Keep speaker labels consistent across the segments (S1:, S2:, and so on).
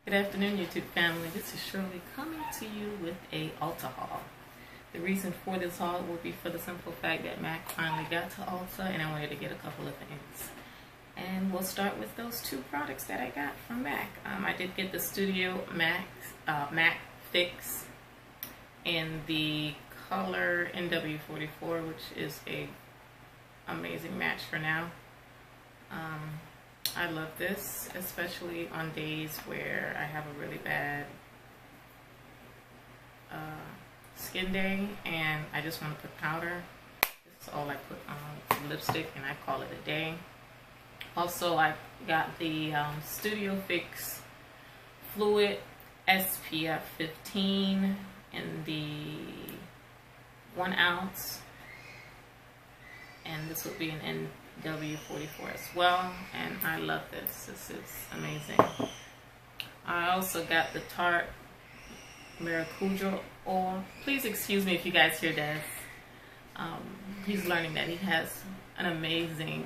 S1: Good afternoon, YouTube family. This is Shirley coming to you with a Ulta haul. The reason for this haul will be for the simple fact that MAC finally got to Ulta and I wanted to get a couple of things. And we'll start with those two products that I got from MAC. I did get the Studio MAC Fix in the color NW44, which is a amazing match for now. I love this, especially on days where I have a really bad skin day and I just want to put powder. This is all I put on lipstick and I call it a day. Also, I got the Studio Fix Fluid SPF 15 in the 1 ounce, and this would be an NW44 as well, and I love this. This is amazing. I also got the Tarte Maracuja oil. Please excuse me if you guys hear this. He's learning that he has an amazing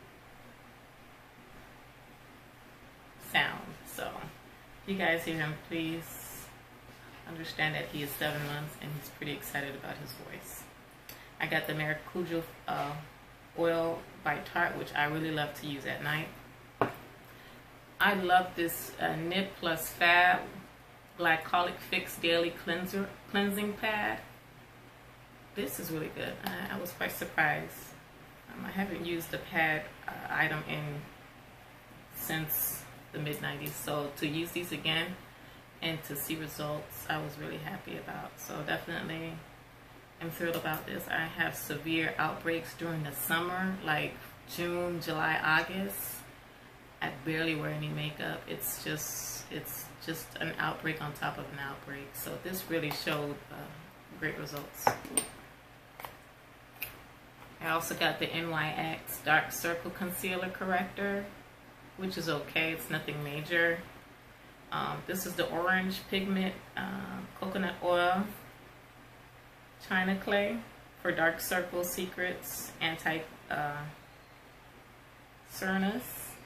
S1: sound, so if you guys hear him, please understand that he is 7 months and he's pretty excited about his voice. I got the Maracuja oil by Tarte, which I really love to use at night. I love this Nip Plus Fab Glycolic Fix Daily Cleansing Pad. This is really good. I was quite surprised. I haven't used the pad item since the mid-90s, so to use these again and to see results, I was really happy about. So definitely I'm thrilled about this. I have severe outbreaks during the summer, like June, July, August. I barely wear any makeup. It's just an outbreak on top of an outbreak. So this really showed great results. I also got the NYX Dark Circle Concealer Corrector, which is okay. It's nothing major. This is the Orange Pigment Coconut Oil China Clay for dark circles, secrets, anti-cernus.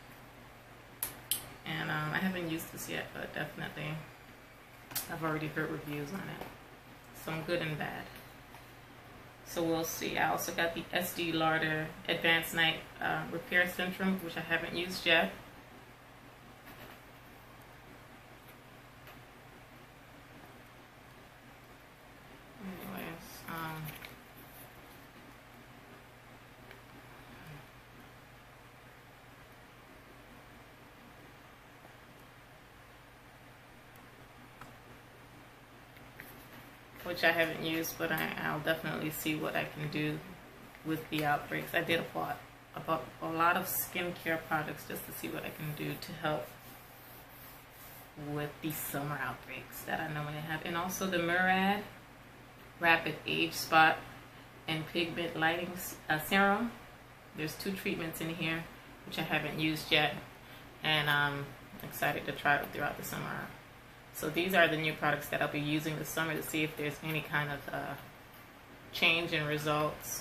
S1: And I haven't used this yet, but definitely I've already heard reviews on it. Some good and bad. So we'll see. I also got the Estee Lauder Advanced Night Repair Serum, which I haven't used yet. Which I haven't used, but I'll definitely see what I can do with the outbreaks. I did bought a lot of skincare products just to see what I can do to help with the summer outbreaks that I normally have. And also the Murad Rapid Age Spot and Pigment Lighting Serum. There's 2 treatments in here, which I haven't used yet, and I'm excited to try it throughout the summer. So these are the new products that I'll be using this summer to see if there's any kind of change in results.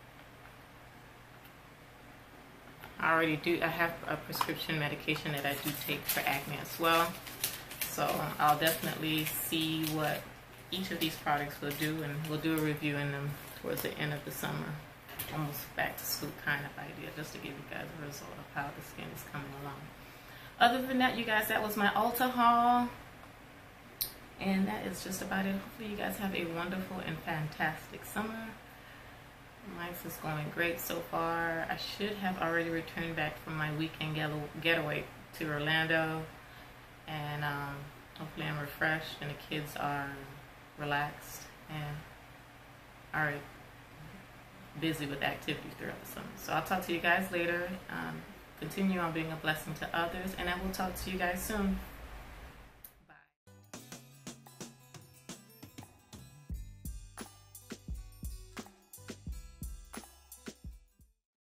S1: I have a prescription medication that I do take for acne as well. So I'll definitely see what each of these products will do, and we'll do a review in them towards the end of the summer. Almost back to school kind of idea, just to give you guys a result of how the skin is coming along. Other than that, you guys, that was my Ulta haul. And that is just about it. Hopefully you guys have a wonderful and fantastic summer. Mine is going great so far. I should have already returned back from my weekend getaway to Orlando. And hopefully I'm refreshed and the kids are relaxed and are busy with activities throughout the summer. So I'll talk to you guys later. Continue on being a blessing to others, and I will talk to you guys soon.